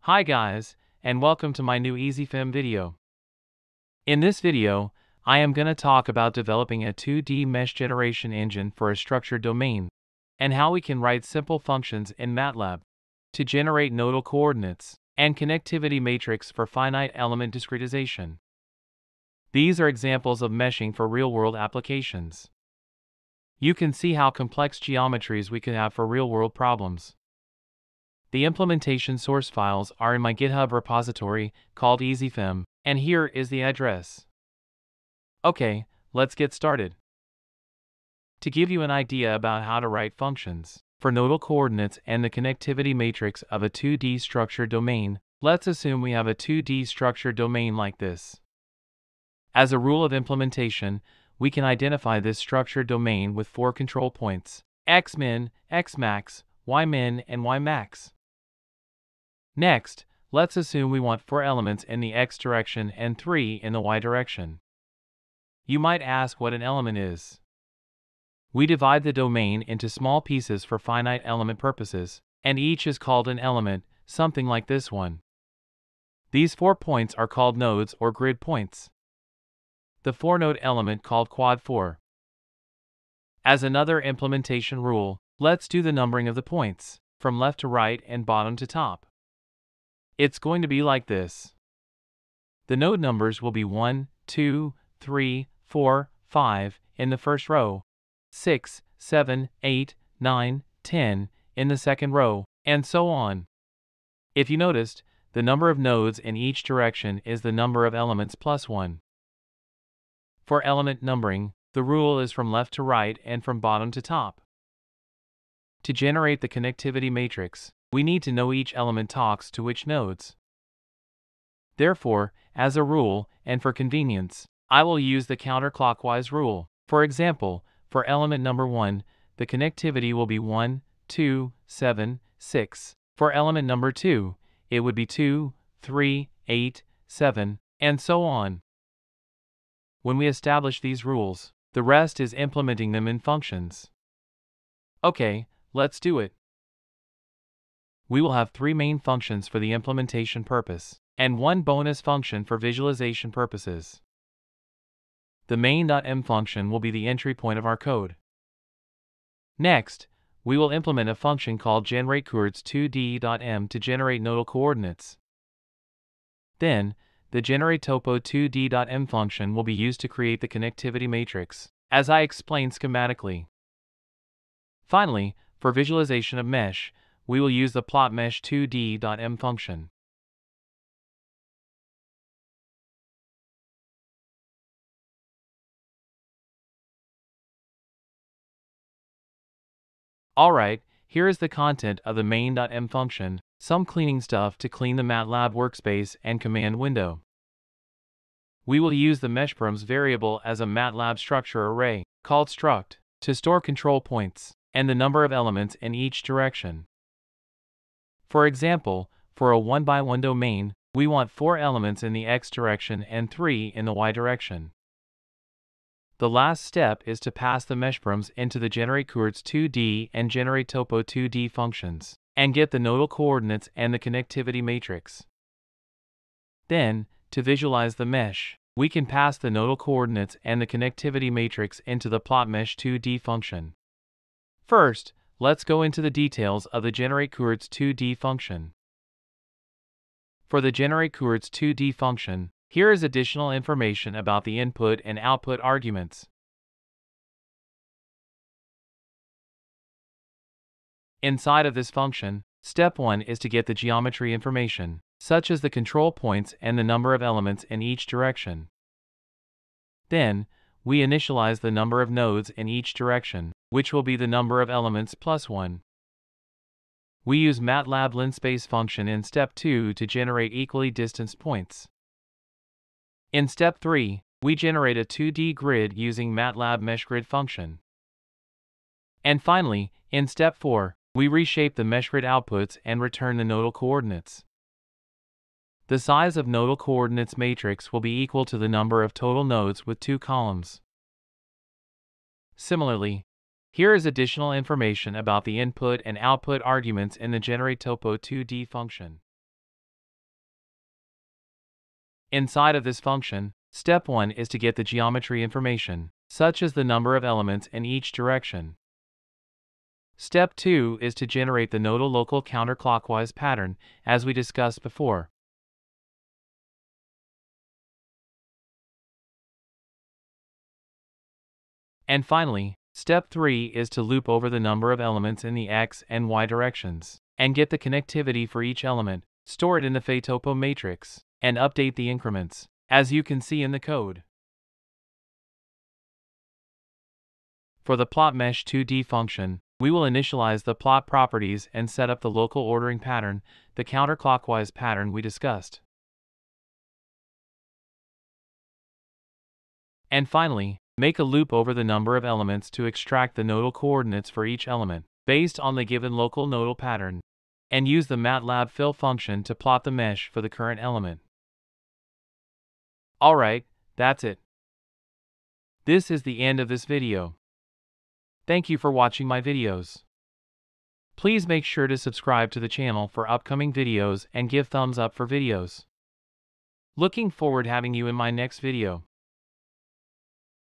Hi guys, and welcome to my new EasyFM video. In this video, I am going to talk about developing a 2D mesh generation engine for a structured domain, and how we can write simple functions in MATLAB to generate nodal coordinates and connectivity matrix for finite element discretization. These are examples of meshing for real-world applications. You can see how complex geometries we can have for real-world problems. The implementation source files are in my GitHub repository called EasyFM, and here is the address. Okay, let's get started. To give you an idea about how to write functions for nodal coordinates and the connectivity matrix of a 2D structured domain, let's assume we have a 2D structured domain like this. As a rule of implementation, we can identify this structured domain with 4 control points: x-min, x-max, y-min, and y-max. Next, let's assume we want 4 elements in the x direction and 3 in the y direction. You might ask what an element is. We divide the domain into small pieces for finite element purposes, and each is called an element, something like this one. These 4 points are called nodes or grid points. The 4-node element called quad 4. As another implementation rule, let's do the numbering of the points, from left to right and bottom to top. It's going to be like this. The node numbers will be 1, 2, 3, 4, 5 in the first row, 6, 7, 8, 9, 10 in the second row, and so on. If you noticed, the number of nodes in each direction is the number of elements plus 1. For element numbering, the rule is from left to right and from bottom to top. To generate the connectivity matrix, we need to know each element talks to which nodes. Therefore, as a rule, and for convenience, I will use the counterclockwise rule. For example, for element number 1, the connectivity will be 1, 2, 7, 6. For element number 2, it would be 2, 3, 8, 7, and so on. When we establish these rules, the rest is implementing them in functions. Okay, let's do it. We will have 3 main functions for the implementation purpose, and 1 bonus function for visualization purposes. The main.m function will be the entry point of our code. Next, we will implement a function called generateCoords2D.m to generate nodal coordinates. Then, the generateTopo2D.m function will be used to create the connectivity matrix, as I explained schematically. Finally, for visualization of mesh, we will use the plotMesh2D.m function. Alright, here is the content of the main.m function, some cleaning stuff to clean the MATLAB workspace and command window. We will use the meshparams variable as a MATLAB structure array, called struct, to store control points, and the number of elements in each direction. For example, for a 1x1 domain, we want 4 elements in the x direction and 3 in the y direction. The last step is to pass the meshparams into the generateCoords2D and generateTopo2D functions, and get the nodal coordinates and the connectivity matrix. Then, to visualize the mesh, we can pass the nodal coordinates and the connectivity matrix into the plotMesh2D function. First, let's go into the details of the generateCoords2D function. For the generateCoords2D function, here is additional information about the input and output arguments. Inside of this function, step 1 is to get the geometry information, such as the control points and the number of elements in each direction. Then, we initialize the number of nodes in each direction, which will be the number of elements plus 1. We use MATLAB linspace function in step 2 to generate equally distanced points. In step 3, we generate a 2D grid using MATLAB meshgrid function. And finally, in step 4, we reshape the meshgrid outputs and return the nodal coordinates. The size of nodal coordinates matrix will be equal to the number of total nodes with 2 columns. Similarly, here is additional information about the input and output arguments in the generateTopo2D function. Inside of this function, step 1 is to get the geometry information, such as the number of elements in each direction. Step 2 is to generate the nodal local counterclockwise pattern, as we discussed before. And finally, step 3 is to loop over the number of elements in the x and y directions, and get the connectivity for each element, store it in the phi topo matrix, and update the increments, as you can see in the code. For the plot mesh 2D function, we will initialize the plot properties and set up the local ordering pattern, the counterclockwise pattern we discussed. And finally, make a loop over the number of elements to extract the nodal coordinates for each element, based on the given local nodal pattern, and use the MATLAB fill function to plot the mesh for the current element. Alright, that's it. This is the end of this video. Thank you for watching my videos. Please make sure to subscribe to the channel for upcoming videos and give thumbs up for videos. Looking forward having you in my next video.